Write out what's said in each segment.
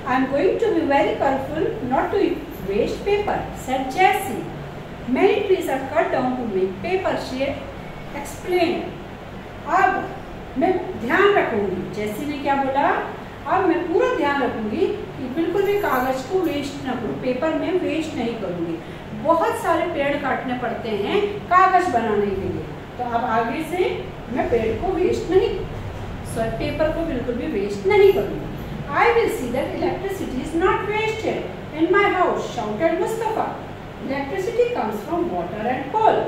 I am going to be very careful not to waste paper, said Jessie. Many trees are cut down to make paper, she explained. अब मैं ध्यान रखूंगी, जैसी ने क्या बोला, अब मैं पूरा ध्यान रखूंगी कि बिल्कुल भी कागज को वेस्ट ना करूँ, पेपर में वेस्ट नहीं करूंगी। बहुत सारे पेड़ काटने पड़ते हैं कागज बनाने के लिए, तो अब आगे से मैं पेड़ को वेस्ट नहीं, पेपर को बिल्कुल भी वेस्ट नहीं करूंगी। I will see that electricity is not wasted in my house, shouted Mustafa. Electricity comes from water and coal.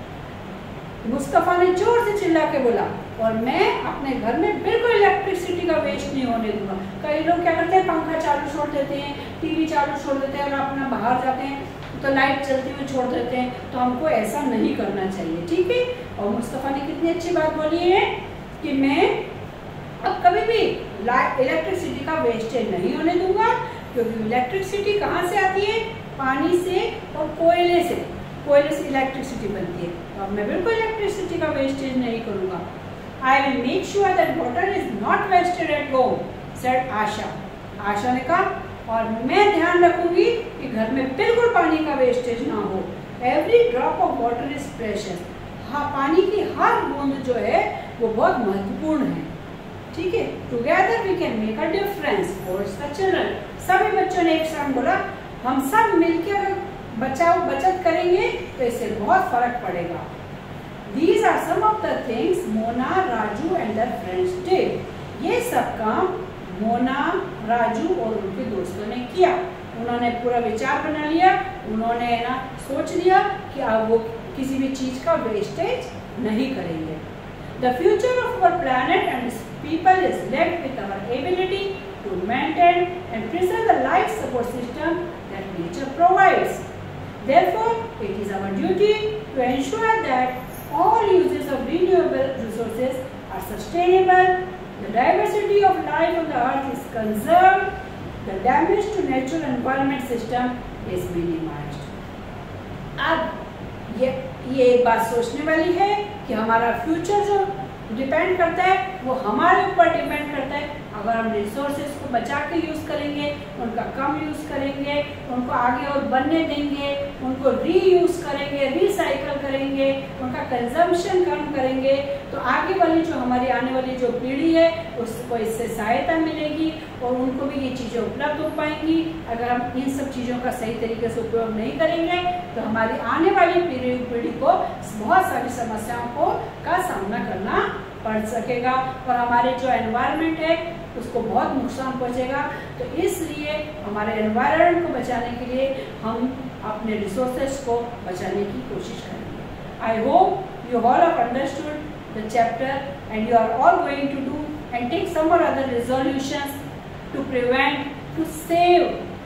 Mustafa ने जोर से चिल्ला के बोला, और मैं अपने घर में बिल्कुल इलेक्ट्रिसिटी का वेस्ट नहीं होने दूंगा। कई लोग क्या करते हैं, पंखा चालू छोड़ देते हैं, टीवी चालू छोड़ देते हैं, और अपना बाहर जाते हैं तो लाइट चलती हुई छोड़ देते हैं। तो हमको ऐसा नहीं करना चाहिए, ठीक है। और मुस्तफा ने कितनी अच्छी बात बोली है कि मैं अब कभी भी इलेक्ट्रिसिटी का वेस्टेज नहीं होने दूंगा, क्योंकि इलेक्ट्रिसिटी कहाँ से आती है, पानी से और कोयले से, कोयले से इलेक्ट्रिसिटी बनती है। तो अब मैं बिल्कुल इलेक्ट्रिसिटी का वेस्टेज नहीं करूंगा। I will make sure that water is not wasted at home, said Asha. Asha ने कहा, और मैं ध्यान रखूंगी कि घर में बिल्कुल पानी का वेस्टेज ना हो। Every drop of water is precious. हाँ, पानी की हर बूंद जो है वो बहुत महत्वपूर्ण है, ठीक है। Together we can make a difference for the children. सभी बच्चों ने एक साथ बोला, हम सब मिलकर बचत करेंगे तो इससे बहुत फर्क पड़ेगा। These are some of the things Mona, Raju and their friends did. ये सब काम मोना, राजू और उनके दोस्तों ने किया। उन्होंने पूरा विचार बना लिया, उन्होंने ना सोच लिया कि अब वो किसी भी चीज का वेस्टेज नहीं करेंगे। The future of our planet and its people is left with our ability to maintain and preserve the life support system that nature provides. Therefore, it is our duty to ensure that all uses of renewable resources are sustainable, the diversity of life on the earth is conserved, the damage to natural environment system is minimized. अब ये एक बात सोचने वाली है कि हमारा future जो डिपेंड करता है वो हमारे ऊपर डिपेंड करता है। अगर हम रिसोर्सेज को बचा के यूज़ करेंगे, उनका कम यूज़ करेंगे, उनको आगे और बनने देंगे, उनको रीयूज़ करेंगे, रिसाइकल करेंगे, उनका कंजम्पशन कम करेंगे, तो आगे वाली जो हमारी आने वाली जो पीढ़ी है उसको इससे सहायता मिलेगी और उनको भी ये चीज़ें उपलब्ध हो पाएंगी। अगर हम इन सब चीज़ों का सही तरीके से उपयोग नहीं करेंगे तो हमारी आने वाली पीढ़ी को बहुत सारी समस्याओं का सामना करना पड़ सकेगा और हमारे जो एनवायरनमेंट है उसको बहुत नुकसान पहुंचेगा। तो इसलिए हमारे एनवायरनमेंट को बचाने के लिए हम अपने रिसोर्सेज को बचाने की कोशिश करेंगे। I hope you all have understood the chapter and you are all going to do and take some और other resolutions to prevent, to save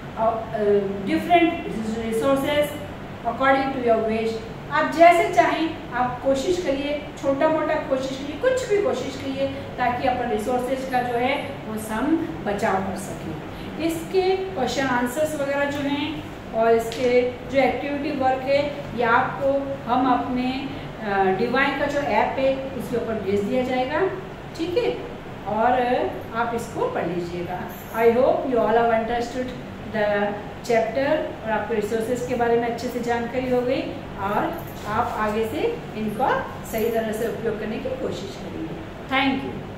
different resources according to your wish. आप जैसे चाहें आप कोशिश करिए, छोटा मोटा कोशिश करिए, कुछ भी कोशिश करिए ताकि अपन रिसोर्सेज का जो है वो हम बचाव कर सकें। इसके क्वेश्चन आंसर्स वगैरह जो हैं और इसके जो एक्टिविटी वर्क है ये आपको हम अपने डिवाइन का जो ऐप है उसके ऊपर भेज दिया जाएगा, ठीक है, और आप इसको पढ़ लीजिएगा। I hope you all have understood the chapter और आपको रिसोर्सेज के बारे में अच्छे से जानकारी हो गई और आप आगे से इनका सही तरह से उपयोग करने की कोशिश करेंगे। Thank you.